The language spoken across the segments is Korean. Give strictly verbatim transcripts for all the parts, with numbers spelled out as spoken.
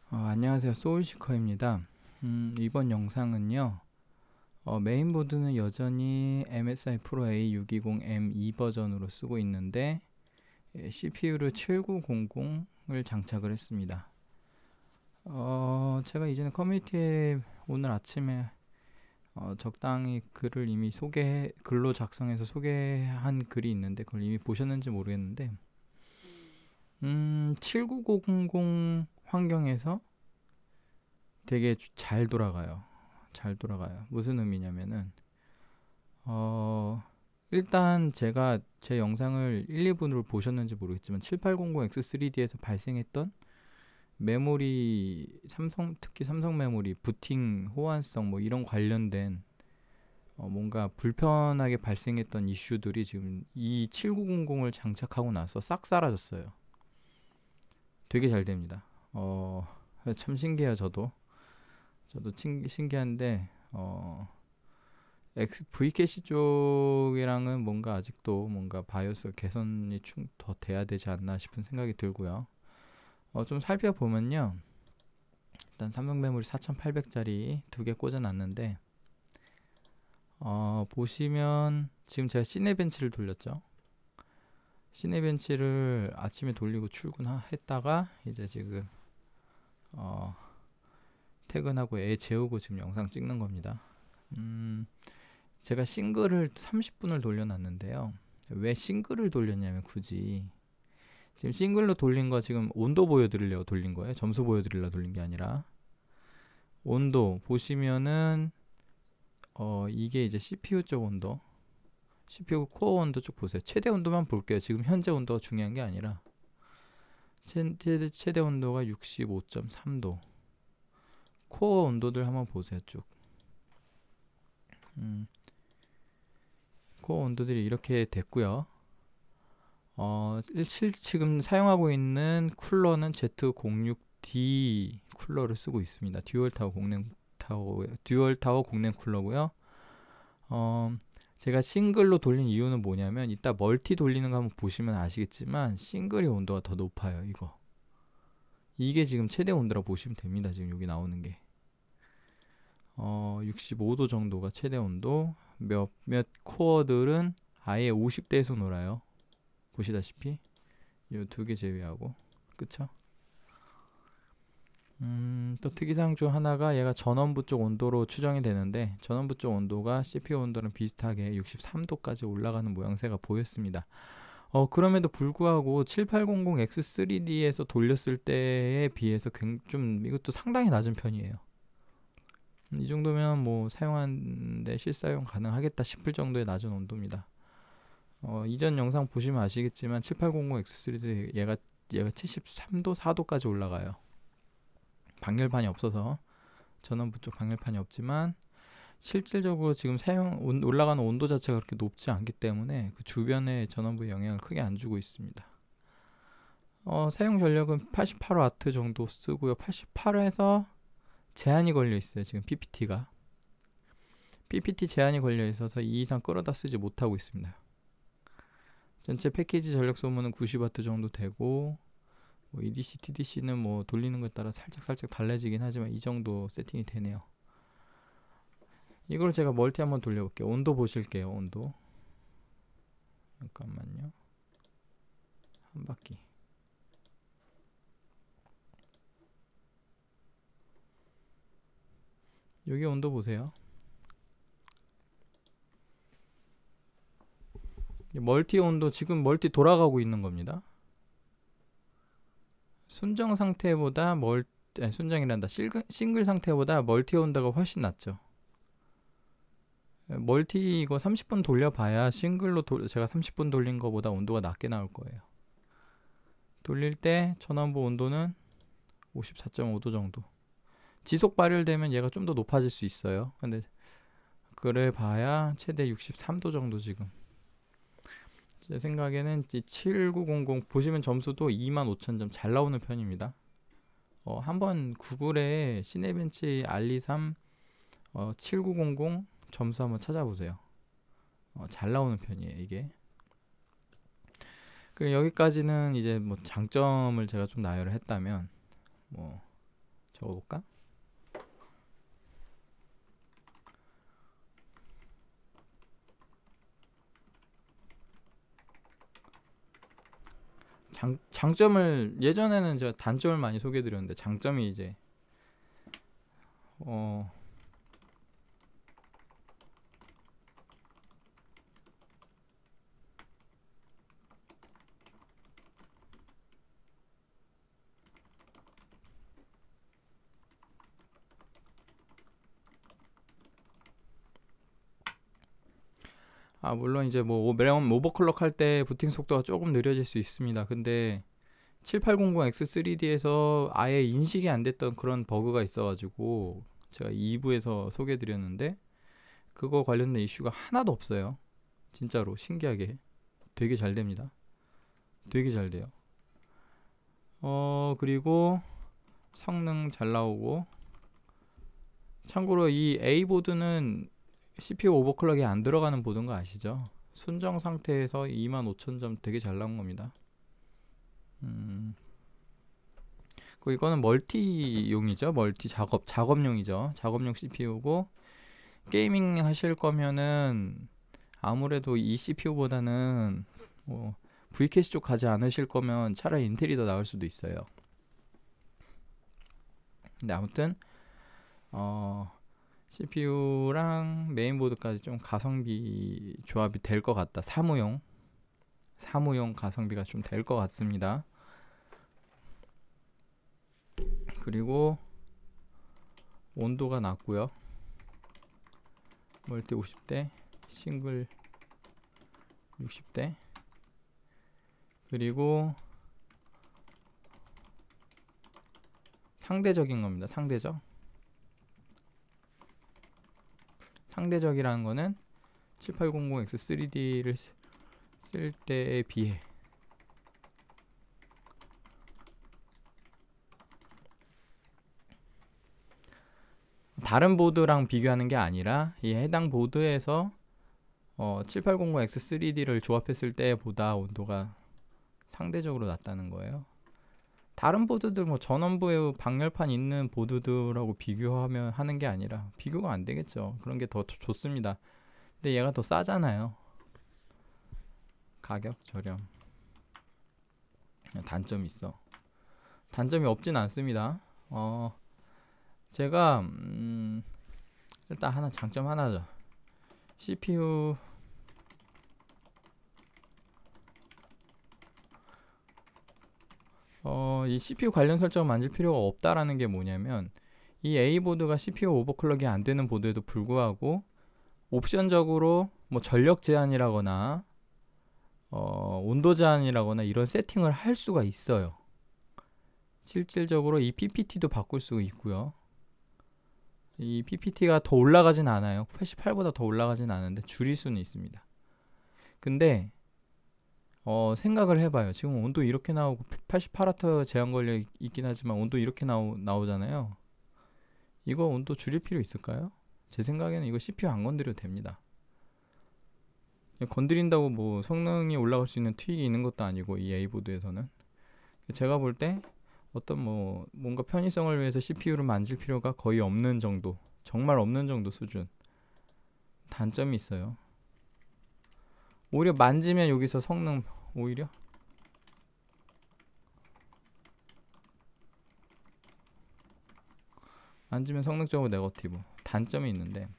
어, 안녕하세요. 소울시커입니다. 음, 이번 영상은요. 어, 메인보드는 여전히 엠에스아이 프로 에이 육백이십 엠 이 버전으로 쓰고 있는데 예, 씨피유를 칠구공공을 장착을 했습니다. 어, 제가 이전에 커뮤니티에 오늘 아침에 어, 적당히 글을 이미 소개 글로 작성해서 소개한 글이 있는데 그걸 이미 보셨는지 모르겠는데 음, 칠구공공 환경에서 되게 주- 잘 돌아가요. 잘 돌아가요. 무슨 의미냐면은 어 일단 제가 제 영상을 일, 이 분으로 보셨는지 모르겠지만 칠팔공공 엑스 쓰리디에서 발생했던 메모리 삼성 특히 삼성 메모리 부팅 호환성 뭐 이런 관련된 어 뭔가 불편하게 발생했던 이슈들이 지금 이 칠구공공을 장착하고 나서 싹 사라졌어요. 되게 잘 됩니다. 어 참 신기해요. 저도 저도 친, 신기한데 어 X, V캐시 쪽이랑은 뭔가 아직도 뭔가 바이오스 개선이 충, 더 돼야 되지 않나 싶은 생각이 들고요. 어, 좀 살펴보면요. 일단 삼성 메모리 사천팔백짜리 두 개 꽂아놨는데 어, 보시면 지금 제가 시네벤치를 돌렸죠. 시네벤치를 아침에 돌리고 출근했다가 이제 지금 어, 퇴근하고 애 재우고 지금 영상 찍는 겁니다. 음, 제가 싱글을 삼십 분을 돌려놨는데요. 왜 싱글을 돌렸냐면 굳이 지금 싱글로 돌린 거 지금 온도 보여드리려고 돌린 거예요. 점수 보여드리려고 돌린 게 아니라 온도 보시면은 어 이게 이제 씨피유 쪽 온도, 씨피유 코어 온도 쪽 보세요. 최대 온도만 볼게요. 지금 현재 온도가 중요한 게 아니라 최대, 최대 온도가 육십오 점 삼 도. 코어 온도들 한번 보세요. 쭉. 음, 코어 온도들이 이렇게 됐고요. 어, 실 지금 사용하고 있는 쿨러는 제트 공육 디 쿨러를 쓰고 있습니다. 듀얼 타워 공랭 타워 듀얼 타워 공랭 쿨러고요. 어, 제가 싱글로 돌린 이유는 뭐냐면 이따 멀티 돌리는 거 한번 보시면 아시겠지만 싱글의 온도가 더 높아요. 이거 이게 지금 최대 온도라고 보시면 됩니다. 지금 여기 나오는 게 어, 육십오 도 정도가 최대 온도. 몇몇 코어들은 아예 오십 대에서 놀아요. 보시다시피 이 두 개 제외하고 그쵸? 음, 또 특이사항 중 하나가 얘가 전원부 쪽 온도로 추정이 되는데 전원부 쪽 온도가 씨피유 온도랑 비슷하게 육십삼 도까지 올라가는 모양새가 보였습니다. 어, 그럼에도 불구하고 칠팔공공 엑스 쓰리디에서 돌렸을 때에 비해서 좀 이것도 상당히 낮은 편이에요. 이 정도면 뭐 사용하는데 실사용 가능하겠다 싶을 정도의 낮은 온도입니다. 어, 이전 영상 보시면 아시겠지만 칠팔공공 엑스 쓰리디 얘가 얘가 칠십삼 도, 사 도까지 올라가요. 방열판이 없어서 전원부 쪽 방열판이 없지만 실질적으로 지금 사용 온, 올라가는 온도 자체가 그렇게 높지 않기 때문에 그 주변의 전원부에 영향을 크게 안 주고 있습니다. 어, 사용 전력은 팔십팔 와트 정도 쓰고요. 팔십팔에서 제한이 걸려 있어요. 지금 피피티가 피피티 제한이 걸려 있어서 이 이상 끌어다 쓰지 못하고 있습니다. 전체 패키지 전력 소모는 구십 와트 정도 되고 뭐 이디씨, 티디씨는 뭐 돌리는 것에 따라 살짝 살짝 달라지긴 하지만 이 정도 세팅이 되네요. 이걸 제가 멀티 한번 돌려볼게요. 온도 보실게요. 온도 잠깐만요. 한 바퀴. 여기 온도 보세요. 멀티 온도 지금 멀티 돌아가고 있는 겁니다. 순정 상태보다 멀 아니, 순정이란다. 싱글, 싱글 상태보다 멀티 온도가 훨씬 낮죠. 멀티 이거 삼십 분 돌려봐야 싱글로 도, 제가 삼십 분 돌린 거보다 온도가 낮게 나올 거예요. 돌릴 때 전원부 온도는 오십사 점 오 도 정도. 지속 발열되면 얘가 좀 더 높아질 수 있어요. 근데 그래 봐야 최대 육십삼 도 정도 지금. 제 생각에는 칠구공공 보시면 점수도 이만 오천 점 잘 나오는 편입니다. 어, 한번 구글에 시네벤치 알리삼 어, 칠구공공 점수 한번 찾아보세요. 어, 잘 나오는 편이에요 이게. 그 여기까지는 이제 뭐 장점을 제가 좀 나열을 했다면 뭐 적어볼까? 장, 장점을 예전에는 제가 단점을 많이 소개해드렸는데 장점이 이제 어 아 물론 이제 뭐 램 오버클럭 할 때 부팅 속도가 조금 느려질 수 있습니다. 근데 칠팔공공 엑스 쓰리디에서 아예 인식이 안 됐던 그런 버그가 있어가지고 제가 이 부에서 소개해드렸는데 그거 관련된 이슈가 하나도 없어요. 진짜로 신기하게 되게 잘 됩니다. 되게 잘 돼요. 어 그리고 성능 잘 나오고, 참고로 이 A 보드는 씨피유 오버클럭이 안 들어가는 보드인 거 아시죠? 순정 상태에서 이만 오천 점 되게 잘 나온 겁니다. 음. 그 이거는 멀티용이죠. 멀티 작업 작업용이죠. 작업용 씨피유고 게이밍 하실 거면은 아무래도 이 씨피유보다는 뭐 브이캐시 쪽 가지 않으실 거면 차라리 인텔이 더 나을 수도 있어요. 근데 아무튼 어 씨피유랑 메인보드까지 좀 가성비 조합이 될 것 같다. 사무용 사무용 가성비가 좀 될 것 같습니다. 그리고 온도가 낮고요. 멀티 오십 대, 싱글 육십 대. 그리고 상대적인 겁니다. 상대적. 상대적이라는 거는 칠팔공공 엑스 쓰리디를 쓸 때에 비해 다른 보드랑 비교하는 게 아니라 이 해당 보드에서 어, 칠팔공공 엑스 쓰리디를 조합했을 때보다 온도가 상대적으로 낮다는 거예요. 다른 보드들 뭐 전원부에 방열판 있는 보드들하고 비교하면 하는 게 아니라 비교가 안 되겠죠. 그런 게 더 좋습니다. 근데 얘가 더 싸잖아요. 가격 저렴. 단점이 있어. 단점이 없진 않습니다. 어 제가 음, 일단 하나 장점 하나죠. 씨피유 어, 이 씨피유 관련 설정을 만질 필요가 없다라는 게 뭐냐면 이 A보드가 씨피유 오버클럭이 안 되는 보드에도 불구하고 옵션적으로 뭐 전력 제한이라거나 어, 온도 제한이라거나 이런 세팅을 할 수가 있어요. 실질적으로 이 피피티도 바꿀 수 있고요. 이 피피티가 더 올라가진 않아요. 팔십팔보다 더 올라가진 않은데 줄일 수는 있습니다. 근데 어, 생각을 해봐요. 지금 온도 이렇게 나오고 팔십팔 와트 제한 걸려 있, 있긴 하지만 온도 이렇게 나오, 나오잖아요. 이거 온도 줄일 필요 있을까요? 제 생각에는 이거 씨피유 안 건드려도 됩니다. 건드린다고 뭐 성능이 올라갈 수 있는 트윅이 있는 것도 아니고 이 A보드에서는 제가 볼 때 어떤 뭐 뭔가 편의성을 위해서 씨피유를 만질 필요가 거의 없는 정도, 정말 없는 정도 수준. 단점이 있어요. 오히려 만지면 여기서 성능 오히려 만지면 성능적으로 네거티브. 단점이 있는데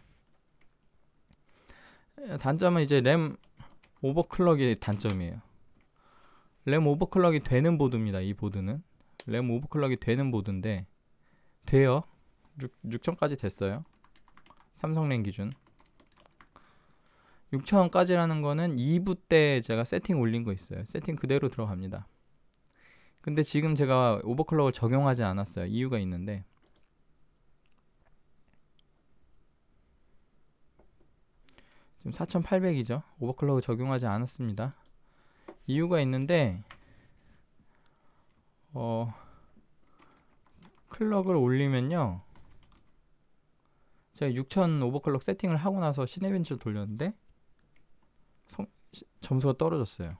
단점은 이제 램 오버클럭이 단점이에요. 램 오버클럭이 되는 보드입니다. 이 보드는 램 오버클럭이 되는 보드인데 돼요. 육천까지 됐어요. 삼성램 기준. 육천원까지라는 거는 이 부 때 제가 세팅 올린 거 있어요. 세팅 그대로 들어갑니다. 근데 지금 제가 오버클럭을 적용하지 않았어요. 이유가 있는데 지금 사천팔백이죠. 오버클럭을 적용하지 않았습니다. 이유가 있는데 어 클럭을 올리면요, 제가 육천 오버클럭 세팅을 하고 나서 시네벤치를 돌렸는데 성, 시, 점수가 떨어졌어요.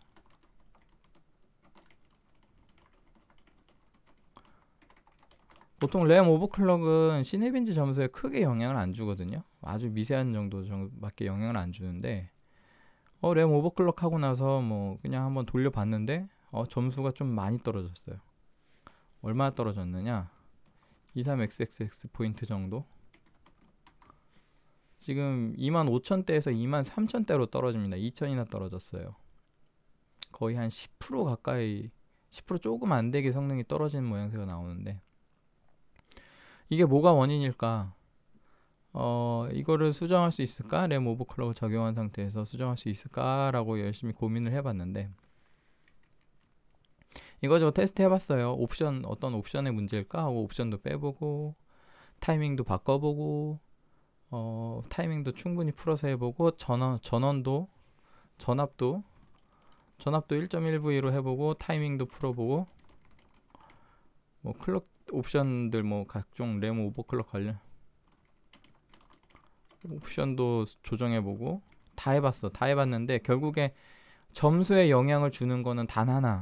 보통 램 오버클럭은 시네빈지 점수에 크게 영향을 안 주거든요. 아주 미세한 정도 정도밖에 영향을 안 주는데 어, 램 오버클럭 하고 나서 뭐 그냥 한번 돌려봤는데 어, 점수가 좀 많이 떨어졌어요. 얼마나 떨어졌느냐? 이십삼 엑스엑스엑스 포인트 정도. 지금 이만 오천 대에서 이만 삼천 대로 떨어집니다. 이천이나 떨어졌어요. 거의 한 십 퍼센트 가까이, 십 퍼센트 조금 안 되게 성능이 떨어지는 모양새가 나오는데 이게 뭐가 원인일까? 어, 이거를 수정할 수 있을까? 램 오버클럭을 적용한 상태에서 수정할 수 있을까라고 열심히 고민을 해봤는데 이거저거 테스트 해봤어요. 옵션, 어떤 옵션의 문제일까 하고 옵션도 빼보고 타이밍도 바꿔보고 어, 타이밍도 충분히 풀어서 해보고 전원, 전원도 전압도 전압도 일 점 일 브이로 해보고 타이밍도 풀어보고 뭐 클럭 옵션들 뭐 각종 램 오버클럭 관련 옵션도 조정해보고 다 해봤어. 다 해봤는데 결국에 점수에 영향을 주는 거는 단 하나.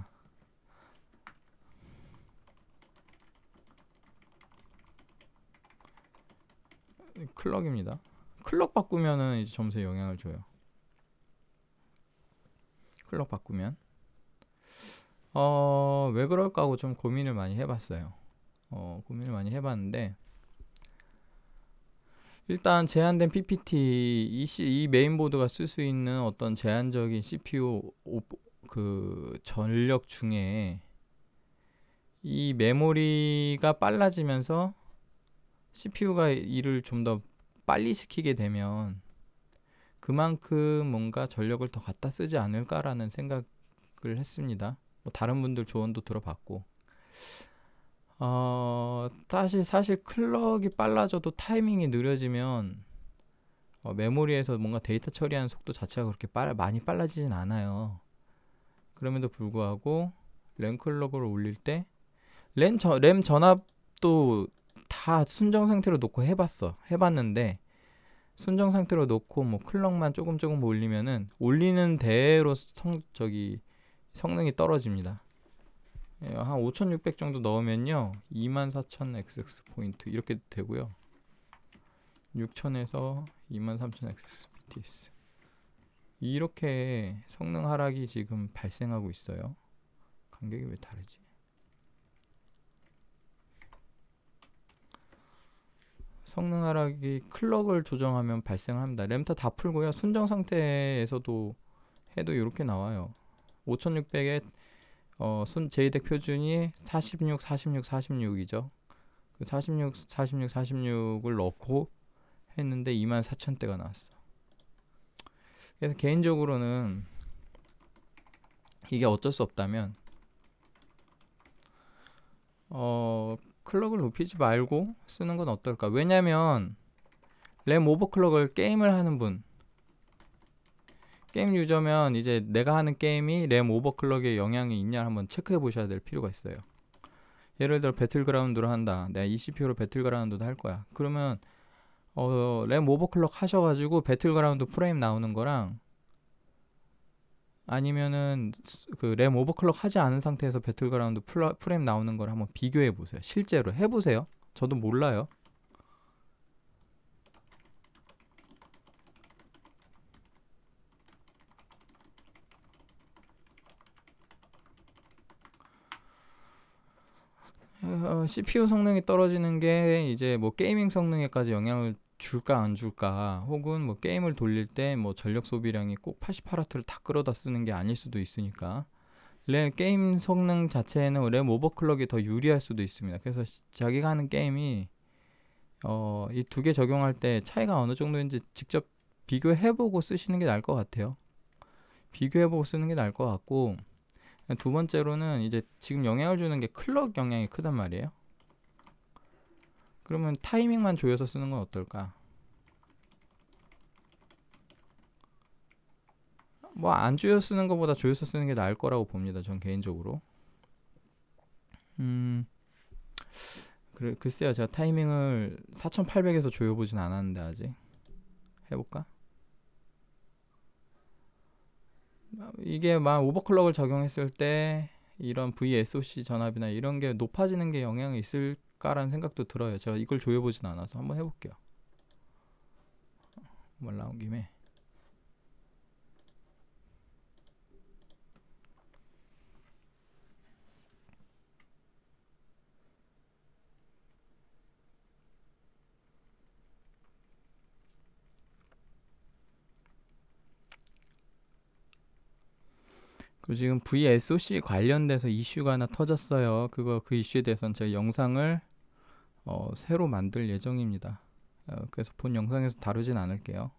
클럭입니다. 클럭 바꾸면은 이제 점수에 영향을 줘요. 클럭 바꾸면 어, 왜 그럴까 하고 좀 고민을 많이 해봤어요. 어, 고민을 많이 해봤는데 일단 제한된 피피티 이, 시, 이 메인보드가 쓸 수 있는 어떤 제한적인 씨피유 오, 그 전력 중에 이 메모리가 빨라지면서 씨피유가 일을 좀 더 빨리 시키게 되면 그만큼 뭔가 전력을 더 갖다 쓰지 않을까라는 생각을 했습니다. 뭐 다른 분들 조언도 들어봤고 어, 사실, 사실 클럭이 빨라져도 타이밍이 느려지면 어, 메모리에서 뭔가 데이터 처리하는 속도 자체가 그렇게 빨, 많이 빨라지진 않아요. 그럼에도 불구하고 램 클럭을 올릴 때 램, 저, 램 전압도 다 순정 상태로 놓고 해봤어. 해봤는데 순정 상태로 놓고 뭐 클럭만 조금 조금 올리면은 올리는 대로 성, 저기 성능이 떨어집니다. 예, 한 오천육백 정도 넣으면요 이만 사천 엑스엑스 포인트 이렇게 되고요 육천에서 이만 삼천 엑스엑스 비티에스 이렇게 성능 하락이 지금 발생하고 있어요. 간격이 왜 다르지? 성능 하락이 클럭을 조정하면 발생합니다. 램터 다 풀고요 순정 상태에서도 해도 이렇게 나와요. 오천육백에 어, 순 제이덱 표준이 사십육, 사십육, 사십육이죠. 그 사십육, 사십육, 사십육을 넣고 했는데 이만 사천 대가 나왔어. 그래서 개인적으로는 이게 어쩔 수 없다면 어, 클럭을 높이지 말고 쓰는 건 어떨까? 왜냐면 램 오버클럭을 게임을 하는 분 게임 유저면 이제 내가 하는 게임이 램 오버클럭에 영향이 있냐 한번 체크해 보셔야 될 필요가 있어요. 예를 들어 배틀그라운드를 한다. 내가 이 씨피유로 배틀그라운드도 할 거야. 그러면 어, 램 오버클럭 하셔가지고 배틀그라운드 프레임 나오는 거랑 아니면은 그 램 오버클럭 하지 않은 상태에서 배틀그라운드 플라, 프레임 나오는 걸 한번 비교해 보세요. 실제로 해보세요. 저도 몰라요. 어, 씨피유 성능이 떨어지는 게 이제 뭐 게이밍 성능에까지 영향을 줄까 안 줄까 혹은 뭐 게임을 돌릴 때 뭐 전력 소비량이 꼭 팔십팔 와트를 다 끌어다 쓰는 게 아닐 수도 있으니까 램 게임 성능 자체에는 램 오버클럭이 더 유리할 수도 있습니다. 그래서 자기가 하는 게임이 어, 이 두 개 적용할 때 차이가 어느 정도인지 직접 비교해보고 쓰시는 게 나을 것 같아요. 비교해보고 쓰는 게 나을 것 같고 두 번째로는 이제 지금 영향을 주는 게 클럭 영향이 크단 말이에요. 그러면 타이밍만 조여서 쓰는 건 어떨까? 뭐 안 조여 쓰는 것보다 조여서 쓰는 게 나을 거라고 봅니다. 전 개인적으로. 음, 그래, 글쎄요. 제가 타이밍을 사천팔백에서 조여보진 않았는데 아직. 해볼까? 이게 막 오버클럭을 적용했을 때 이런 브이에스오씨 전압이나 이런 게 높아지는 게 영향이 있을 않을까라는 생각도 들어요. 제가 이걸 조여보진 않아서 한번 해볼게요. 말 나온 김에. 그리고 지금 브이에스오씨 관련돼서 이슈가 하나 터졌어요. 그거 그 이슈에 대해서는 제가 영상을 어, 새로 만들 예정입니다. 어, 그래서 본 영상에서 다루진 않을게요.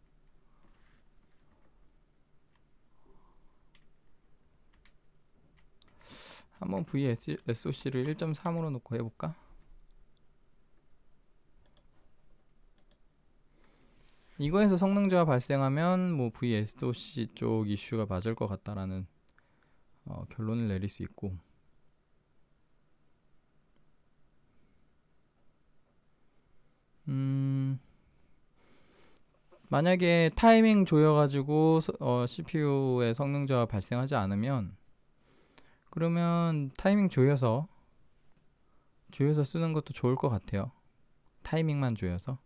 한번 브이에스오씨를 일 점 삼으로 놓고 해볼까? 이거에서 성능 저하 발생하면 뭐 브이에스오씨 쪽 이슈가 맞을 것 같다라는 어, 결론을 내릴 수 있고, 음, 만약에 타이밍 조여가지고 어, 씨피유에 성능 저하 발생하지 않으면, 그러면 타이밍 조여서 조여서 쓰는 것도 좋을 것 같아요. 타이밍만 조여서.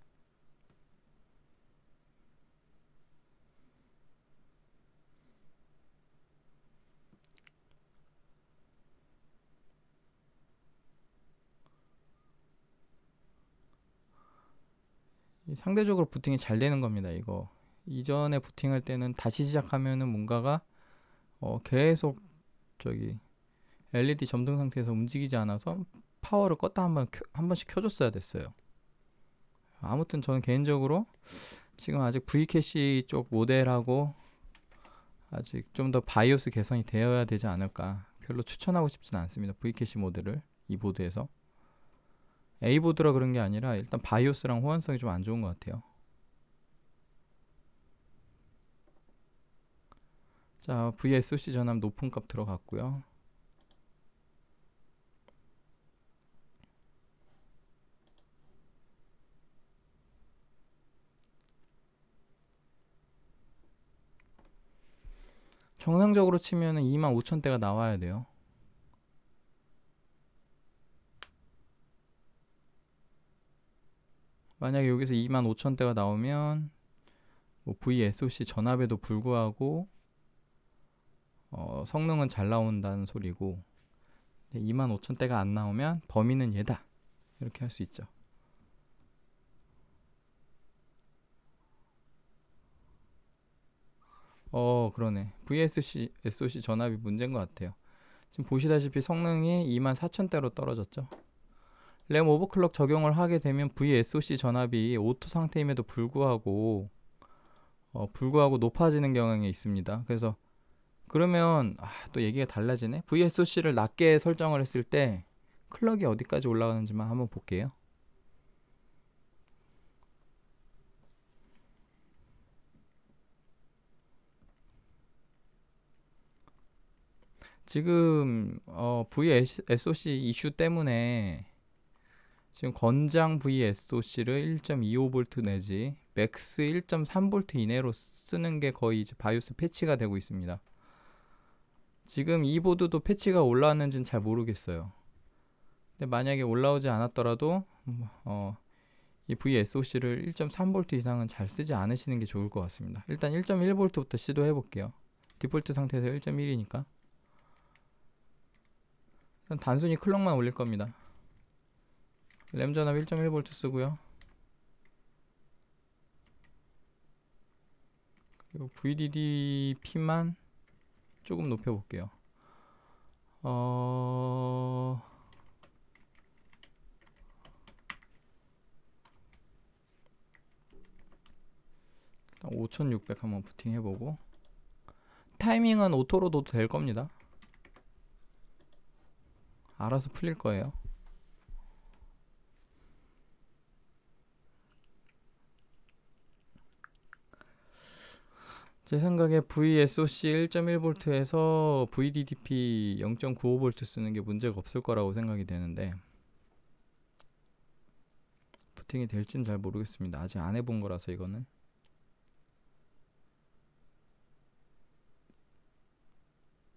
상대적으로 부팅이 잘 되는 겁니다. 이거 이전에 부팅할 때는 다시 시작하면은 뭔가가 어, 계속 저기 엘이디 점등 상태에서 움직이지 않아서 파워를 껐다 한번 한 번씩 켜줬어야 됐어요. 아무튼 저는 개인적으로 지금 아직 V캐시 쪽 모델하고 아직 좀 더 바이오스 개선이 되어야 되지 않을까. 별로 추천하고 싶진 않습니다. V캐시 모델을 이 보드에서. A보드라 그런 게 아니라 일단 바이오스랑 호환성이 좀 안 좋은 것 같아요. 자, 브이에스오씨 전압 높은 값 들어갔고요. 정상적으로 치면은 이만 오천 대가 나와야 돼요. 만약에 여기서 이만 오천 대가 나오면 뭐 브이에스오씨 전압에도 불구하고 어, 성능은 잘 나온다는 소리고, 이만 오천 대가 안 나오면 범인은 얘다, 이렇게 할 수 있죠. 어 그러네. 브이에스오씨 에스오씨 전압이 문제인 것 같아요. 지금 보시다시피 성능이 이만 사천 대로 떨어졌죠. 램 오버클럭 적용을 하게 되면 브이에스오씨 전압이 오토 상태임에도 불구하고 어, 불구하고 높아지는 경향이 있습니다. 그래서 그러면 아, 또 얘기가 달라지네. 브이에스오씨를 낮게 설정을 했을 때 클럭이 어디까지 올라가는지만 한번 볼게요. 지금 어, 브이에스오씨 이슈 때문에 지금 권장 브이에스오씨를 일 점 이오 볼트 내지 맥스 일 점 삼 볼트 이내로 쓰는 게 거의 이제 바이오스 패치가 되고 있습니다. 지금 이 보드도 패치가 올라왔는지는 잘 모르겠어요. 근데 만약에 올라오지 않았더라도 어, 이 브이에스오씨를 일 점 삼 볼트 이상은 잘 쓰지 않으시는 게 좋을 것 같습니다. 일단 일 점 일 볼트부터 시도해 볼게요. 디폴트 상태에서 일 점 일이니까 단순히 클럭만 올릴 겁니다. 램 전압 일 점 일 볼트 쓰고요. 그리고 브이디디피만 조금 높여볼게요. 어... 오천육백 한번 부팅 해보고, 타이밍은 오토로 둬도 될 겁니다. 알아서 풀릴 거예요. 제 생각에 브이에스오씨 일 점 일 볼트에서 브이디디피 영 점 구오 볼트 쓰는 게 문제가 없을 거라고 생각이 되는데, 부팅이 될지는 잘 모르겠습니다. 아직 안 해본 거라서 이거는.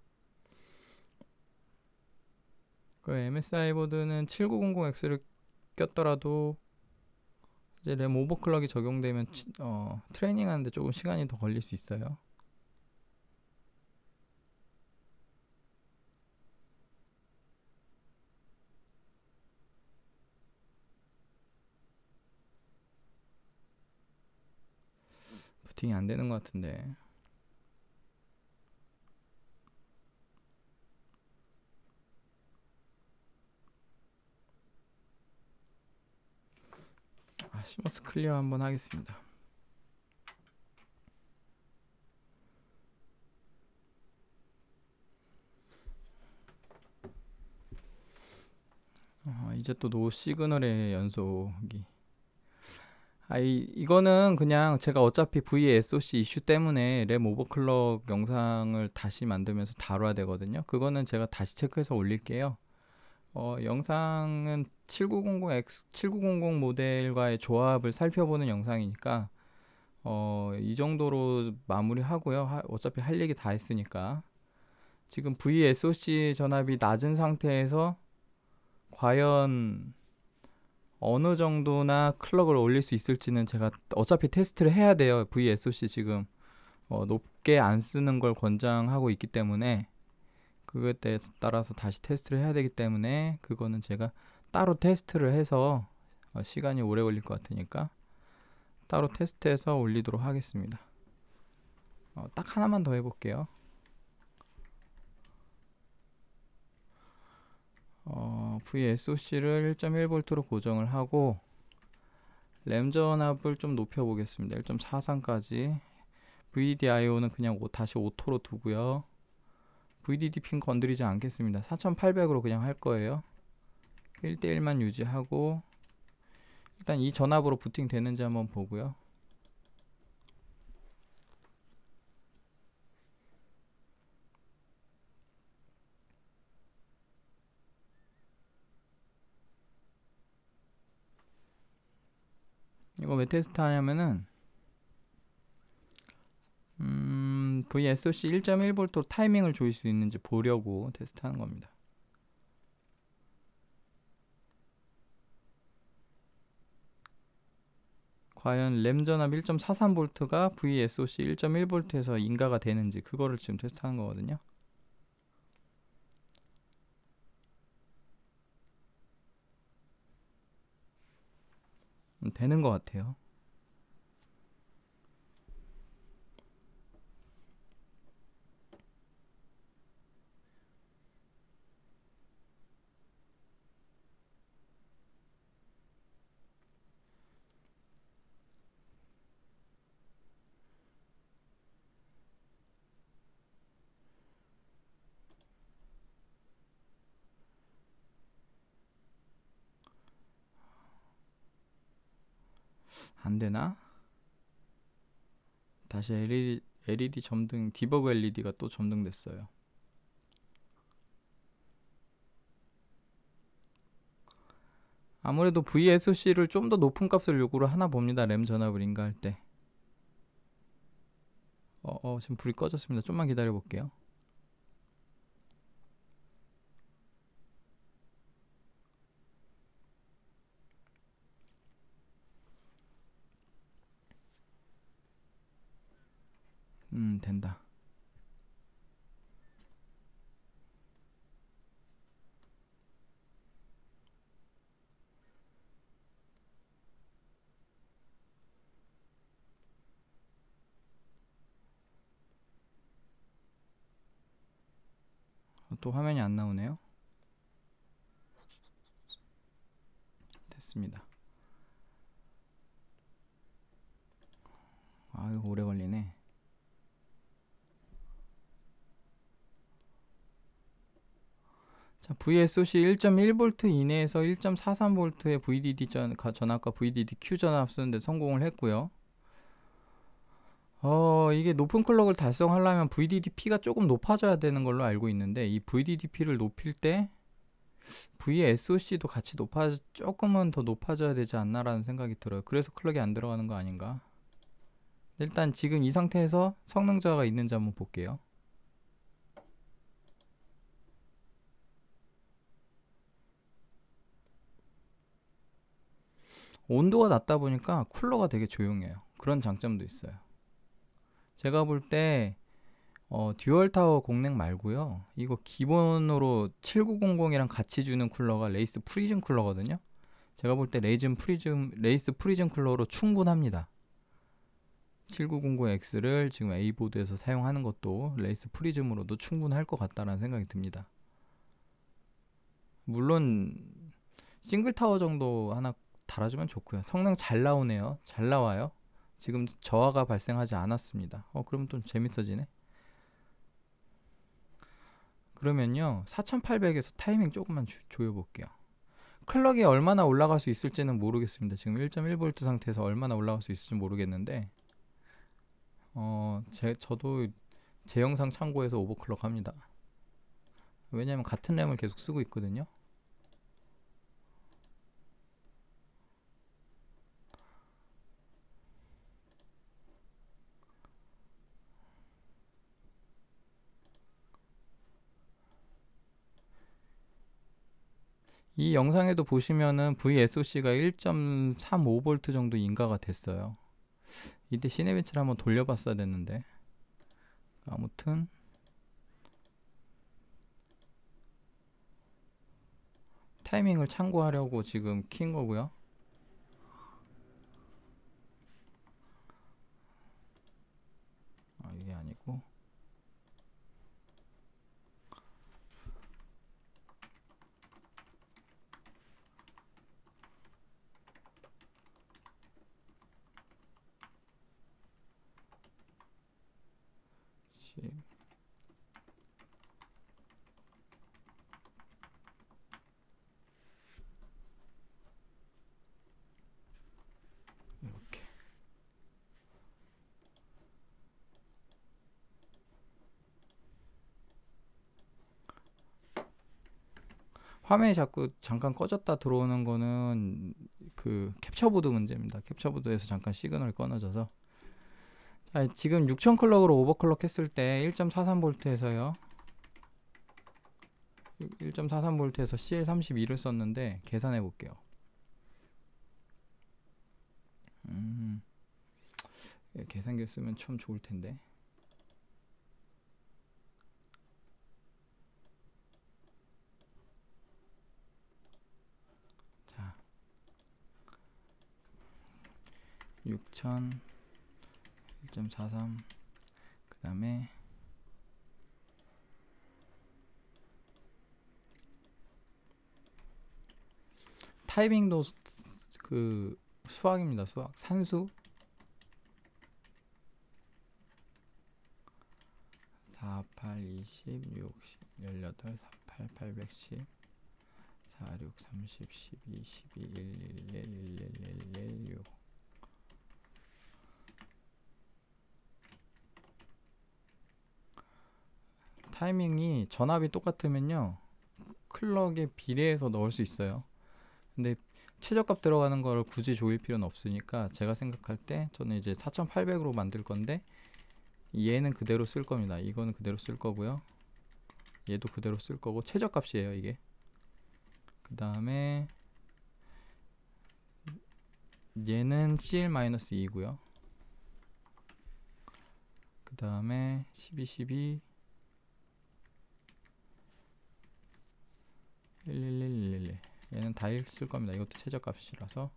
그 엠에스아이 보드는 칠구공공 엑스를 바뀌었더라도 이제 램 오버클럭이 적용되면 어, 트레이닝 하는데 조금 시간이 더 걸릴 수 있어요. 부팅이 안 되는 것 같은데. 아, 시머스 클리어 한번 하겠습니다. 어, 이제 또 노 시그널의 연속이. 아, 이, 이거는 그냥 제가 어차피 브이에스오씨 이슈 때문에 램 오버클럭 영상을 다시 만들면서 다뤄야 되거든요. 그거는 제가 다시 체크해서 올릴게요. 어, 영상은 칠구공공 엑스, 칠구공공 모델과의 조합을 살펴보는 영상이니까 어, 이 정도로 마무리하고요. 하, 어차피 할 얘기 다 했으니까. 지금 브이에스오씨 전압이 낮은 상태에서 과연 어느 정도나 클럭을 올릴 수 있을지는 제가 어차피 테스트를 해야 돼요. 브이에스오씨 지금 어, 높게 안 쓰는 걸 권장하고 있기 때문에 그거에 따라서 다시 테스트를 해야 되기 때문에 그거는 제가 따로 테스트를 해서 어, 시간이 오래 걸릴 것 같으니까 따로 테스트해서 올리도록 하겠습니다. 어, 딱 하나만 더 해볼게요. 어, 브이에스오씨를 일 점 일 볼트로 고정을 하고 램 전압을 좀 높여 보겠습니다. 일 점 사삼까지. 브이디아이오는 그냥 오, 다시 오토로 두고요. 브이디디 핀 건드리지 않겠습니다. 사천팔백으로 그냥 할 거예요. 일 대 일만 유지하고 일단 이 전압으로 부팅 되는지 한번 보고요. 이거 왜 테스트 하냐면은 음, 브이에스오씨 일 점 일 볼트로 타이밍을 조일 수 있는지 보려고 테스트하는 겁니다. 과연 램 전압 일 점 사삼 볼트가 브이에스오씨 일 점 일 볼트에서 인가가 되는지 그거를 지금 테스트하는 거거든요. 음, 되는 것 같아요. 안 되나? 다시 엘이디, 엘이디 점등, 디버그 엘이디가 또 점등됐어요. 아무래도 브이에스오씨를 좀 더 높은 값을 요구를 하나 봅니다. 램 전압을 인가할 때. 어, 어, 지금 불이 꺼졌습니다. 좀만 기다려 볼게요. 음, 된다. 어, 또 화면이 안 나오네요. 됐습니다. 아유, 오래 걸리네. 자, 브이에스오씨 일 점 일 볼트 이내에서 일 점 사삼 볼트의 브이디디 전, 전압과 브이디디 큐 전압 쓰는데 성공을 했고요. 어, 이게 높은 클럭을 달성하려면 브이디디 피가 조금 높아져야 되는 걸로 알고 있는데 이 브이디디 피를 높일 때 브이에스오씨도 같이 높아 조금은 더 높아져야 되지 않나라는 생각이 들어요. 그래서 클럭이 안 들어가는 거 아닌가? 일단 지금 이 상태에서 성능 저하가 있는지 한번 볼게요. 온도가 낮다 보니까 쿨러가 되게 조용해요. 그런 장점도 있어요. 제가 볼 때 어, 듀얼 타워 공랭 말고요. 이거 기본으로 칠구공공이랑 같이 주는 쿨러가 레이스 프리즘 쿨러거든요. 제가 볼 때 레이즘 프리즘, 레이스 프리즘 쿨러로 충분합니다. 칠구공공 엑스를 지금 A보드에서 사용하는 것도 레이스 프리즘으로도 충분할 것 같다는 생각이 듭니다. 물론 싱글 타워 정도 하나 달아주면 좋고요. 성능 잘 나오네요. 잘 나와요. 지금 저하가 발생하지 않았습니다. 어 그러면 좀 재밌어지네. 그러면요 사천팔백에서 타이밍 조금만 조, 조여볼게요. 클럭이 얼마나 올라갈 수 있을지는 모르겠습니다. 지금 일 점 일 볼트 상태에서 얼마나 올라갈 수 있을지 모르겠는데 어, 제, 저도 제 영상 참고해서 오버클럭 합니다. 왜냐면 같은 램을 계속 쓰고 있거든요. 이 영상에도 보시면은 브이에스오씨가 일 점 삼오 볼트 정도 인가가 됐어요. 이때 시네벤치를 한번 돌려봤어야 됐는데 아무튼 타이밍을 참고하려고 지금 킨 거고요. 아, 이게 아니고 이렇게 화면이 자꾸 잠깐 꺼졌다 들어오는 거는 그 캡처보드 문제입니다. 캡처보드에서 잠깐 시그널이 끊어져서 자, 지금 육천 클럭으로 오버클럭 했을 때 일 점 사삼 볼트에서요 일 점 사삼 볼트에서 씨엘 삼십이를 썼는데 계산해 볼게요. 음, 계산기를 쓰면 참 좋을 텐데. 자, 육천 일 점 사삼 그 다음에 타이밍도 그 수학입니다. 수학 산수 사, 팔, 이십, 육십, 십팔, 사, 팔, 팔백십, 사, 육, 삼십, 십이, 십이, 일, 일, 일, 일, 일, 일, 육 타이밍이 전압이 똑같으면요 클럭에 비례해서 넣을 수 있어요. 근데 최저값 들어가는 걸 굳이 조일 필요는 없으니까 제가 생각할 때 저는 이제 사천팔백으로 만들 건데 얘는 그대로 쓸 겁니다. 이거는 그대로 쓸 거고요. 얘도 그대로 쓸 거고 최저값이에요 이게. 그 다음에 얘는 씨엘-이고요. 그 다음에 십이, 십이, 일, 일, 일, 일, 일 얘는 다 쓸 겁니다. 이것도 최저값이라서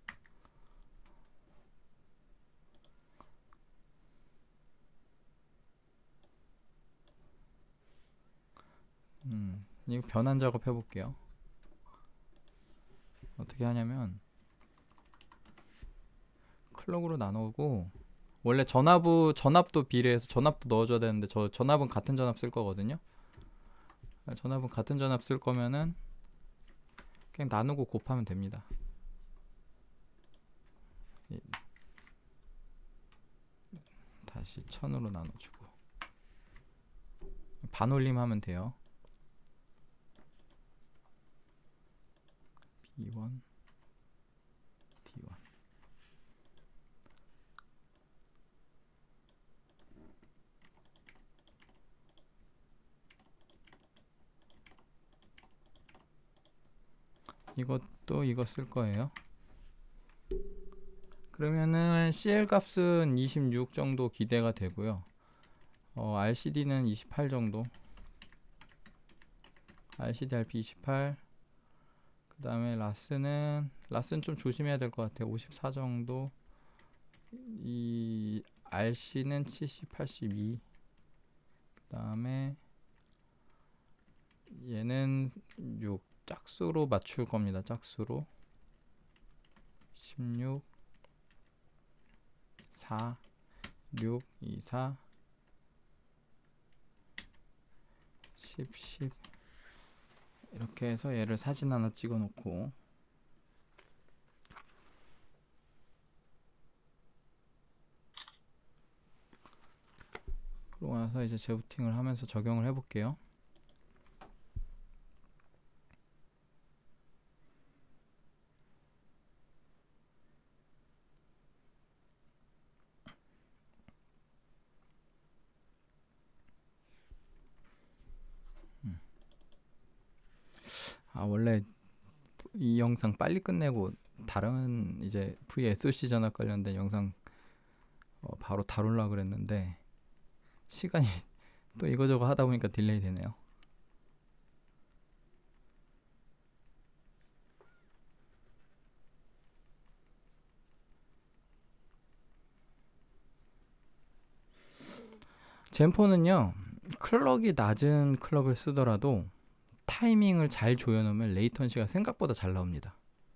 음, 이거 변환 작업 해볼게요. 어떻게 하냐면 클럭으로 나누고 원래 전압부 전압도 비례해서 전압도 넣어줘야 되는데 저 전압은 같은 전압 쓸 거거든요. 전압은 같은 전압 쓸 거면은 그냥 나누고 곱하면 됩니다. 다시 천으로 나눠주고 반올림 하면 돼요. 비 원, 디 원 이것도 이거 쓸 거예요. 그러면은 씨엘 값은 이십육 정도 기대가 되고요. 어, 알씨디는 이십팔 정도. 알씨디 알피 이십팔. 그 다음에 라스는 라스는 좀 조심해야 될 것 같아요. 오십사 정도. 이 알씨는 칠십, 팔십이. 그 다음에 얘는 육. 짝수로 맞출 겁니다. 짝수로 십육, 사, 육, 이, 사, 십, 십. 이렇게 해서 얘를 사진 하나 찍어 놓고, 그러고 나서 이제 재부팅을 하면서 적용을 해 볼게요. 아, 원래 이 영상 빨리 끝내고 다른 이제 브이에스오씨 전압 관련된 영상 어, 바로 다룰라 그랬는데 시간이 또 이거저거 하다 보니까 딜레이 되네요. 젠포는요, 클럭이 낮은 클럭을 쓰더라도 타이밍을 잘 조여놓으면 레이턴시가 생각보다 잘 나옵니다.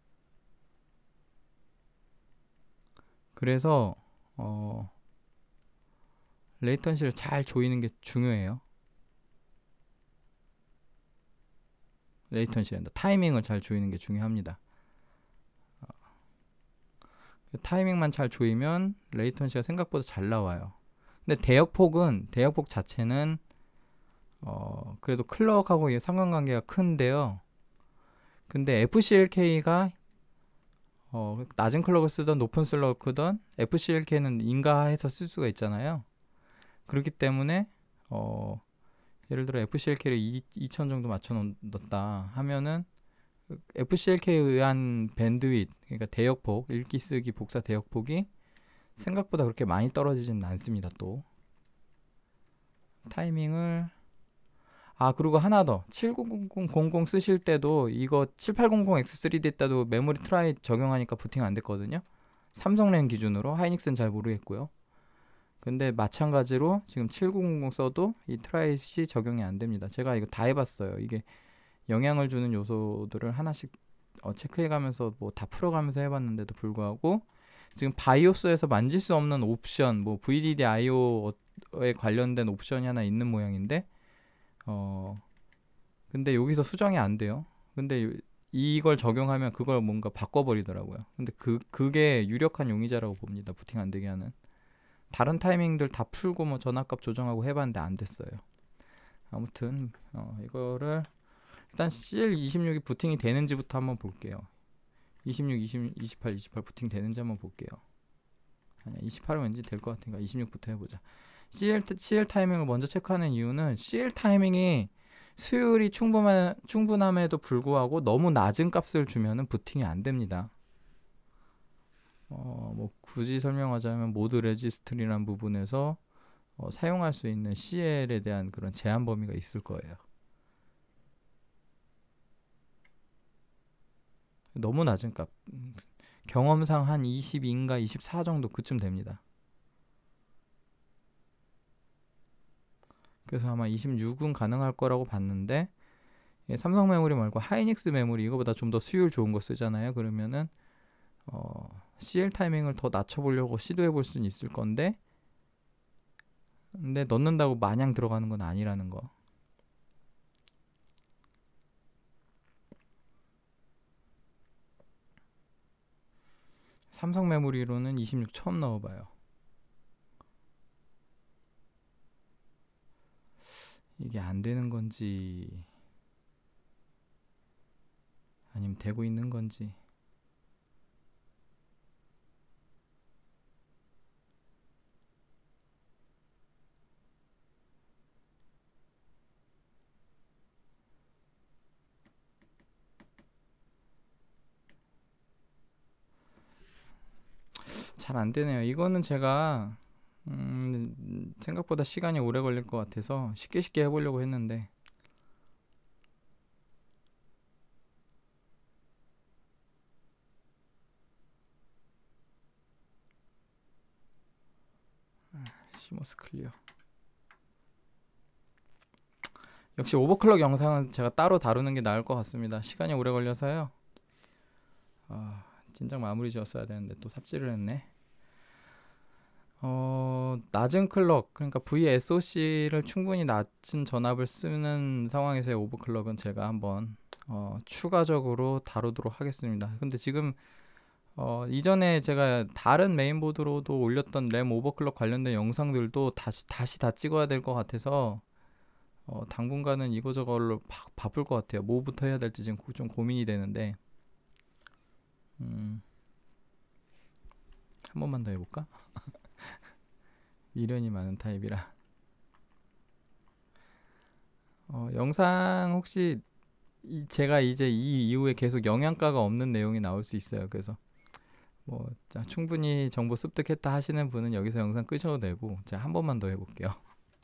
그래서 어, 레이턴시를 잘 조이는 게 중요해요. 레이턴시란다. 타이밍을 잘 조이는 게 중요합니다. 어, 타이밍만 잘 조이면 레이턴시가 생각보다 잘 나와요. 근데 대역폭은 대역폭 자체는 어, 그래도 클럭하고 상관관계가 큰데요. 근데 에프씨엘케이가 어, 낮은 클럭을 쓰던 높은 클럭을 쓰던 에프씨엘케이는 인가해서 쓸 수가 있잖아요. 그렇기 때문에 어, 예를 들어 에프씨엘케이를 이천 정도 맞춰 놓았다 하면은 에프씨엘케이에 의한 밴드윗, 그러니까 대역폭, 읽기 쓰기 복사 대역폭이 생각보다 그렇게 많이 떨어지지는 않습니다. 또 타이밍을 아 그리고 하나 더 칠구공공 쓰실 때도 이거 칠팔공공 엑스 쓰리디 때도 메모리 트라이 적용하니까 부팅 안 됐거든요. 삼성랜 기준으로 하이닉스는 잘 모르겠고요. 근데 마찬가지로 지금 칠구공공 써도 이 트라이시 적용이 안 됩니다. 제가 이거 다 해봤어요. 이게 영향을 주는 요소들을 하나씩 어, 체크해가면서 뭐 다 풀어가면서 해봤는데도 불구하고 지금 바이오스에서 만질 수 없는 옵션, 뭐 브이디디 아이오에 관련된 옵션이 하나 있는 모양인데 어 근데 여기서 수정이 안 돼요. 근데 이걸 적용하면 그걸 뭔가 바꿔버리더라고요. 근데 그 그게 유력한 용의자라고 봅니다. 부팅 안 되게 하는. 다른 타이밍들 다 풀고 뭐 전압값 조정하고 해봤는데 안 됐어요. 아무튼 어, 이거를 일단 씨엘 이십육이 부팅이 되는지부터 한번 볼게요. 이십육, 이십, 이십팔, 이십팔 부팅 되는지 한번 볼게요. 아니야, 이십팔은 왠지 될 것 같으니까 이십육부터 해보자. 씨엘, 씨엘 타이밍을 먼저 체크하는 이유는 씨엘 타이밍이 수율이 충분한, 충분함에도 불구하고 너무 낮은 값을 주면은 부팅이 안 됩니다. 어, 뭐 굳이 설명하자면 모드 레지스트리라는 부분에서 어, 사용할 수 있는 씨엘에 대한 그런 제한 범위가 있을 거예요. 너무 낮은 값. 경험상 한 이십이인가 이십사 정도 그쯤 됩니다. 그래서 아마 이십육은 가능할 거라고 봤는데 예, 삼성 메모리 말고 하이닉스 메모리 이거보다 좀 더 수율 좋은 거 쓰잖아요. 그러면은 어, 씨엘 타이밍을 더 낮춰보려고 시도해 볼 수는 있을 건데 근데 넣는다고 마냥 들어가는 건 아니라는 거. 삼성 메모리로는 이십육 처음 넣어봐요. 이게 안 되는 건지 아니면 되고 있는 건지. 잘 안 되네요. 이거는 제가 음, 생각보다 시간이 오래 걸릴 것 같아서 쉽게 쉽게 해보려고 했는데 시모스 클리어. 역시 오버클럭 영상은 제가 따로 다루는 게 나을 것 같습니다. 시간이 오래 걸려서요. 아, 진작 마무리 지었어야 되는데 또 삽질을 했네. 어, 낮은 클럭, 그러니까 브이에스오씨를 충분히 낮은 전압을 쓰는 상황에서의 오버클럭은 제가 한번 어, 추가적으로 다루도록 하겠습니다. 근데 지금 어, 이전에 제가 다른 메인보드로도 올렸던 램 오버클럭 관련된 영상들도 다시 다시 다 찍어야 될 것 같아서 어, 당분간은 이거저걸로 바, 바쁠 것 같아요. 뭐부터 해야 될지 지금 고, 좀 고민이 되는데 음, 한 번만 더 해볼까? 미련이 많은 타입이라. 어, 영상 혹시 이, 제가 이제 이 이후에 계속 영양가가 없는 내용이 나올 수 있어요. 그래서 뭐 자, 충분히 정보 습득했다 하시는 분은 여기서 영상 끄셔도 되고 제가 한 번만 더 해볼게요.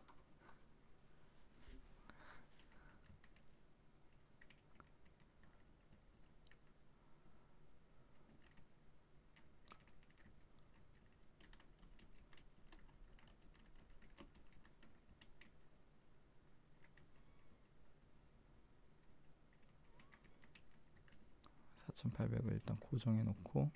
사천팔백을 일단 고정해 놓고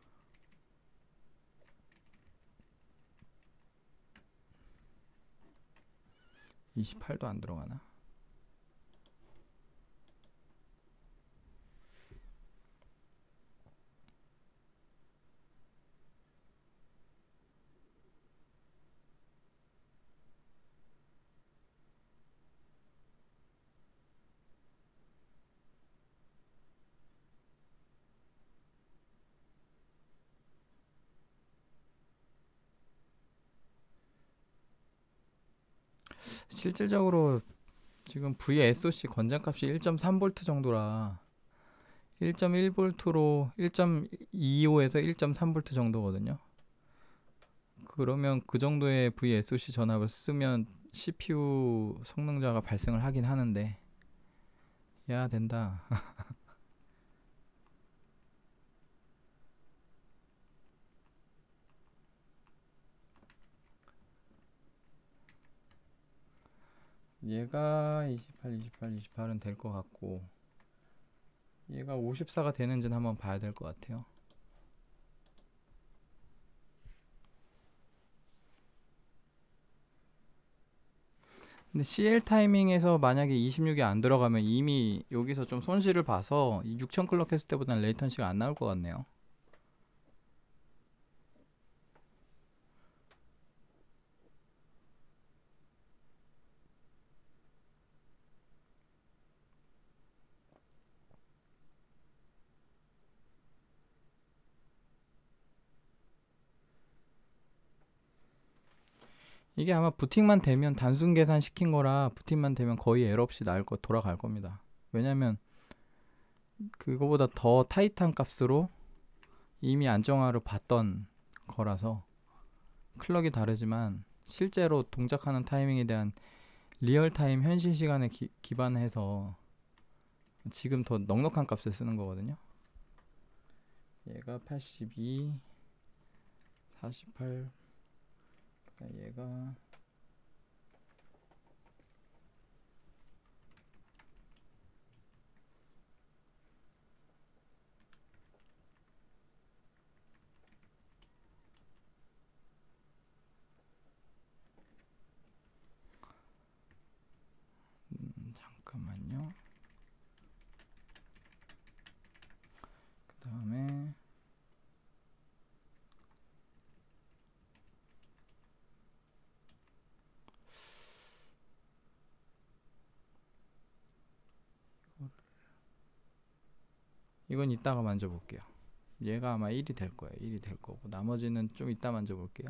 이십팔도 안 들어가나? 실질적으로 지금 브이에스오씨 권장값이 일 점 삼 볼트 정도라 일 점 일 볼트로 일 점 이오에서 일 점 삼 볼트 정도거든요. 그러면 그 정도의 브이에스오씨 전압을 쓰면 씨피유 성능자가 발생을 하긴 하는데 야 된다. 얘가 이십팔, 이십팔, 이십팔은 될 것 같고 얘가 오십사가 되는지는 한번 봐야 될 것 같아요. 근데 씨엘 타이밍에서 만약에 이십육이 안 들어가면 이미 여기서 좀 손실을 봐서 육천 클럭 했을 때보다는 레이턴시가 안 나올 것 같네요. 이게 아마 부팅만 되면 단순 계산 시킨 거라 부팅만 되면 거의 에러 없이 나올 거 돌아갈 겁니다. 왜냐면 그거보다 더 타이트한 값으로 이미 안정화를 봤던 거라서 클럭이 다르지만 실제로 동작하는 타이밍에 대한 리얼타임 현실 시간에 기, 기반해서 지금 더 넉넉한 값을 쓰는 거거든요. 얘가 팔십이, 사십팔, 얘가 음, 잠깐만요. 그 다음에 이건 이따가 만져볼게요. 얘가 아마 일이 될 거예요. 일이 될 거고 나머지는 좀 이따 만져볼게요.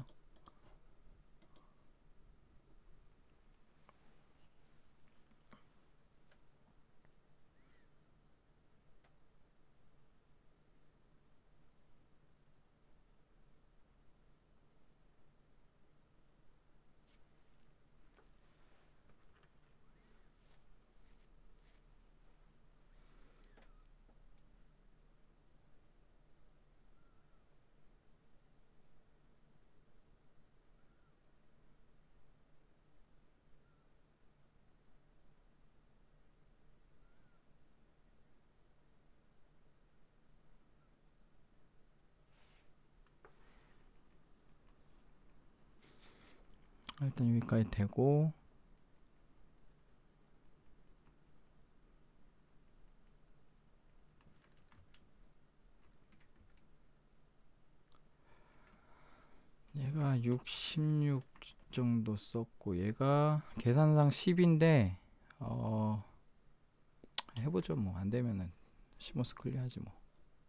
일단 여기까지 되고, 얘가 육십육 정도 썼고 얘가 계산상 십인데 어 해보죠. 뭐 안되면은 시모스 클리어하지 뭐.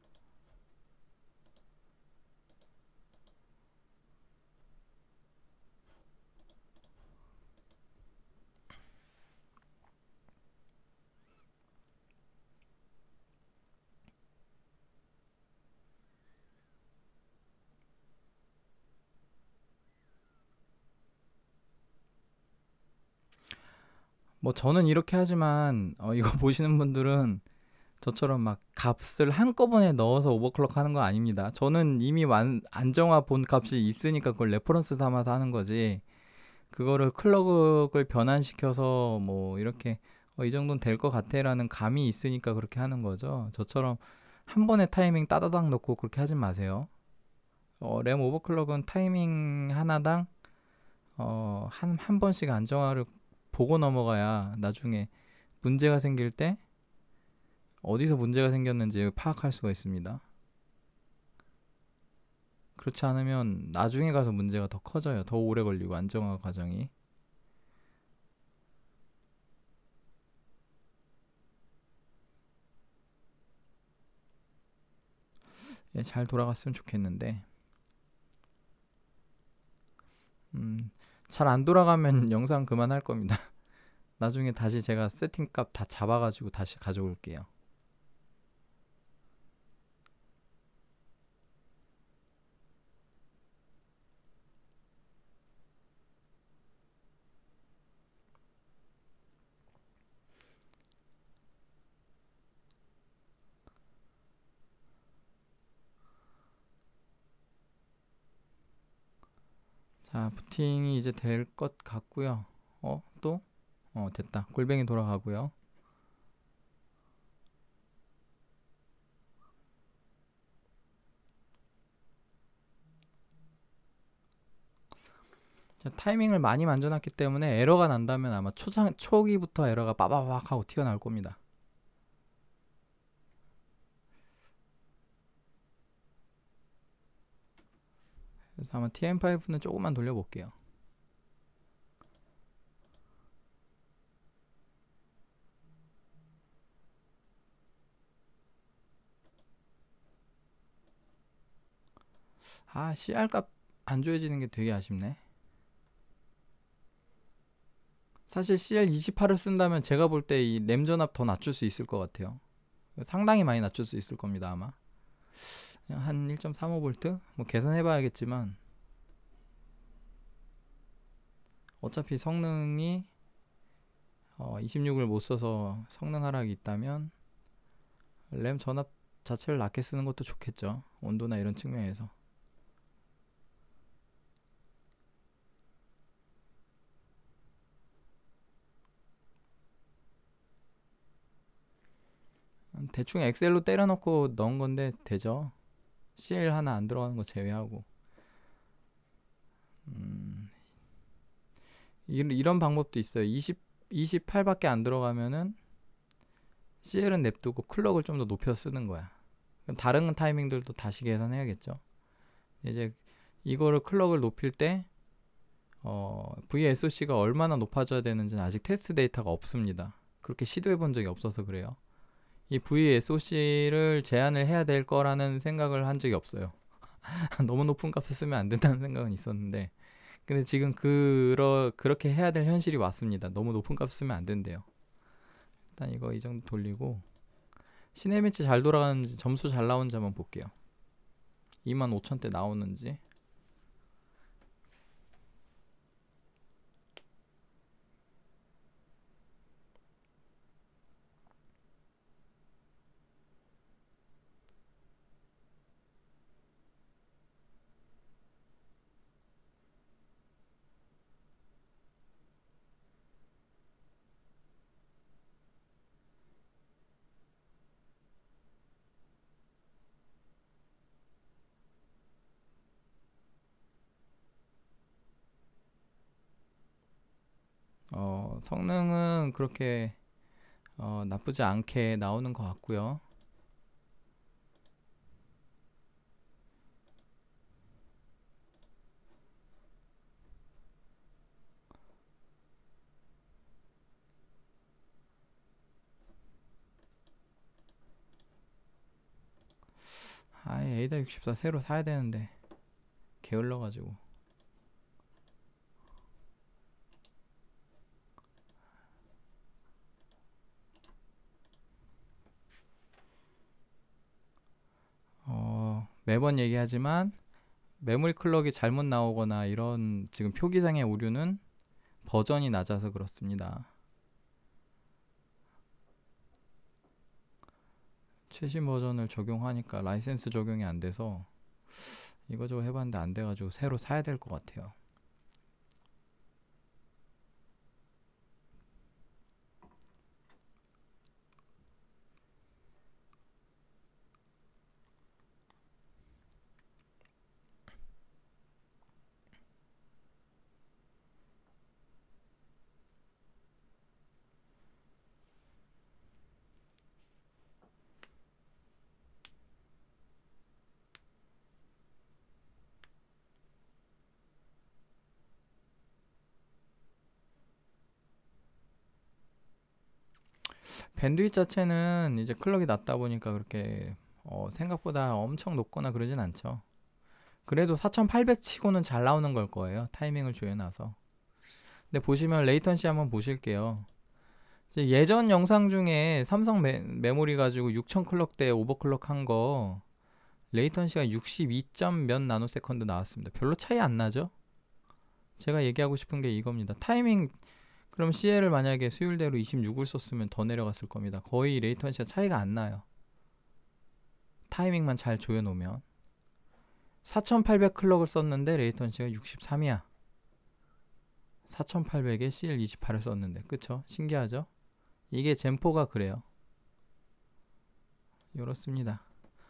뭐 저는 이렇게 하지만 어 이거 보시는 분들은 저처럼 막 값을 한꺼번에 넣어서 오버클럭 하는 거 아닙니다. 저는 이미 완, 안정화 본 값이 있으니까 그걸 레퍼런스 삼아서 하는 거지, 그거를 클럭을 변환시켜서 뭐 이렇게 어, 이 정도는 될 것 같아 라는 감이 있으니까 그렇게 하는 거죠. 저처럼 한 번에 타이밍 따다닥 넣고 그렇게 하지 마세요. 어, 램 오버클럭은 타이밍 하나당 어, 한, 한 번씩 안정화를 보고 넘어가야 나중에 문제가 생길 때 어디서 문제가 생겼는지 파악할 수가 있습니다. 그렇지 않으면 나중에 가서 문제가 더 커져요. 더 오래 걸리고 안정화 과정이. 예, 잘 돌아갔으면 좋겠는데 음, 잘 안 돌아가면 영상 그만할 겁니다. 나중에 다시 제가 세팅값 다 잡아가지고 다시 가져올게요. 자, 부팅이 이제 될 것 같고요. 어? 또? 어, 됐다. 골뱅이 돌아가고요. 자, 타이밍을 많이 만져놨기 때문에 에러가 난다면 아마 초장, 초기부터 에러가 빠바박 하고 튀어나올 겁니다. 그래서 아마 티엠 파이브는 조금만 돌려볼게요. 아, 씨알 값 안 좋아지는 게 되게 아쉽네. 사실 씨알 이십팔을 쓴다면 제가 볼 때 이 램 전압 더 낮출 수 있을 것 같아요. 상당히 많이 낮출 수 있을 겁니다, 아마. 한 일 점 삼오 볼트? 뭐 계산해 봐야겠지만 어차피 성능이 어, 이십육을 못 써서 성능 하락이 있다면 램 전압 자체를 낮게 쓰는 것도 좋겠죠. 온도나 이런 측면에서. 대충 엑셀로 때려놓고 넣은 건데 되죠. 씨엘 하나 안 들어가는 거 제외하고. 음, 이런, 이런 방법도 있어요. 이십, 이십팔밖에 안 들어가면은 씨엘은 냅두고 클럭을 좀 더 높여 쓰는 거야. 그럼 다른 타이밍들도 다시 계산해야겠죠. 이제 이거를 클럭을 높일 때 어, 브이에스오씨가 얼마나 높아져야 되는지는 아직 테스트 데이터가 없습니다. 그렇게 시도해 본 적이 없어서 그래요. 이 브이에스오씨를 제한을 해야 될 거라는 생각을 한 적이 없어요. 너무 높은 값을 쓰면 안 된다는 생각은 있었는데, 근데 지금 그러, 그렇게 해야 될 현실이 왔습니다. 너무 높은 값을 쓰면 안 된대요. 일단 이거 이 정도 돌리고 시네매치 잘 돌아가는지 점수 잘 나오는지 한번 볼게요. 이만 오천대 나오는지. 어, 성능은 그렇게 어, 나쁘지 않게 나오는 것 같고요. 아, 에이다 육십사 새로 사야 되는데 게을러가지고. 어, 매번 얘기하지만 메모리 클럭이 잘못 나오거나 이런 지금 표기상의 오류는 버전이 낮아서 그렇습니다. 최신 버전을 적용하니까 라이센스 적용이 안 돼서 이거저거 해봤는데 안 돼가지고 새로 사야 될 것 같아요. 밴드위드 자체는 이제 클럭이 낮다 보니까 그렇게 어, 생각보다 엄청 높거나 그러진 않죠. 그래도 사천팔백 치고는 잘 나오는 걸 거예요. 타이밍을 조여놔서. 근데 보시면 레이턴시 한번 보실게요. 예전 영상 중에 삼성 메, 메모리 가지고 육천 클럭대 오버클럭 한 거 레이턴시가 육십이 점 몇 나노세컨드 나왔습니다. 별로 차이 안 나죠? 제가 얘기하고 싶은 게 이겁니다. 타이밍, 그럼 씨엘을 만약에 수율대로 이십육을 썼으면 더 내려갔을 겁니다. 거의 레이턴시가 차이가 안 나요. 타이밍만 잘 조여놓으면. 사천팔백 클럭을 썼는데 레이턴시가 육십삼이야. 사천팔백에 씨엘 이십팔을 썼는데, 그쵸? 신기하죠? 이게 젠포가 그래요. 이렇습니다.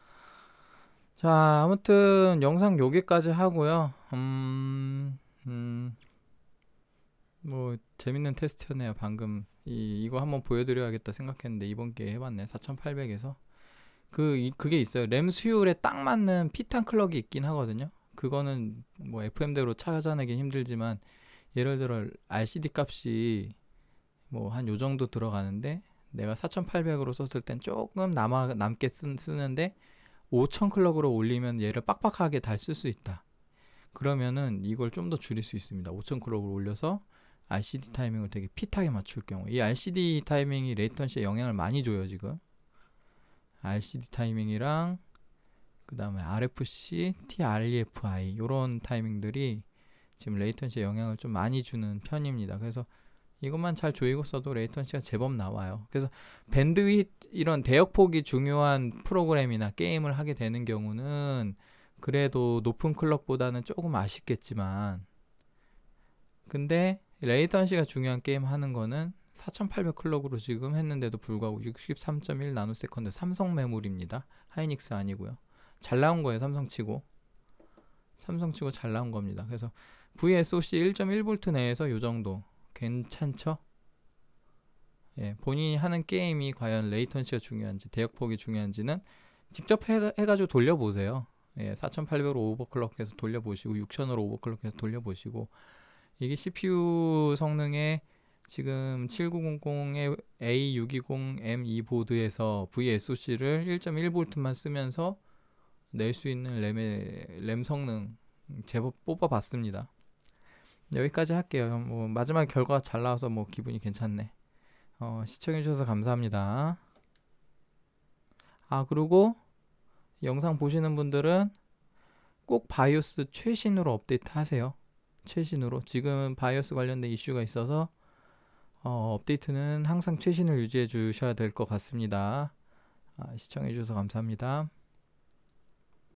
자, 아무튼 영상 여기까지 하고요. 음, 음, 뭐 재밌는 테스트였네요. 방금 이, 이거 한번 보여드려야겠다 생각했는데 이번 기회에 해봤네. 사천팔백에서 그 이, 그게 있어요. 램 수율에 딱 맞는 피탄 클럭이 있긴 하거든요. 그거는 뭐 에프엠대로 찾아내긴 힘들지만 예를 들어 알씨디 값이 뭐 한 요정도 들어가는데 내가 사천팔백으로 썼을 땐 조금 남아 남게 쓰, 쓰는데 오천 클럭으로 올리면 얘를 빡빡하게 달 쓸 수 있다. 그러면은 이걸 좀 더 줄일 수 있습니다. 오천 클럭으로 올려서 알씨디 타이밍을 되게 핏하게 맞출 경우, 이 알씨디 타이밍이 레이턴시에 영향을 많이 줘요. 지금 알씨디 타이밍이랑 그 다음에 알에프씨, 티알이에프아이 이런 타이밍들이 지금 레이턴시에 영향을 좀 많이 주는 편입니다. 그래서 이것만 잘 조이고 써도 레이턴시가 제법 나와요. 그래서 밴드위드 이런 대역폭이 중요한 프로그램이나 게임을 하게 되는 경우는 그래도 높은 클럭보다는 조금 아쉽겠지만, 근데 레이턴시가 중요한 게임 하는 거는 사천팔백 클럭으로 지금 했는데도 불구하고 육십삼 점 일 나노세컨드 삼성 메모리입니다. 하이닉스 아니고요. 잘 나온 거예요. 삼성치고 삼성치고 잘 나온 겁니다. 그래서 브이에스오씨 일 점 일 볼트 내에서 요 정도 괜찮죠? 예, 본인이 하는 게임이 과연 레이턴시가 중요한지 대역폭이 중요한지는 직접 해, 해가지고 돌려보세요. 예, 사천팔백으로 오버클럭해서 돌려보시고 육천으로 오버클럭해서 돌려보시고, 이게 씨피유 성능에 지금 칠구공공의 에이 육이공 엠 이 보드에서 브이에스오씨를 일 점 일 볼트만 쓰면서 낼 수 있는 램의 램 성능 제법 뽑아봤습니다. 여기까지 할게요. 뭐 마지막 결과가 잘 나와서 뭐 기분이 괜찮네. 어, 시청해주셔서 감사합니다. 아, 그리고 영상 보시는 분들은 꼭 바이오스 최신으로 업데이트 하세요. 최신으로. 지금 바이오스 관련된 이슈가 있어서 어, 업데이트는 항상 최신을 유지해 주셔야 될 것 같습니다. 아, 시청해 주셔서 감사합니다.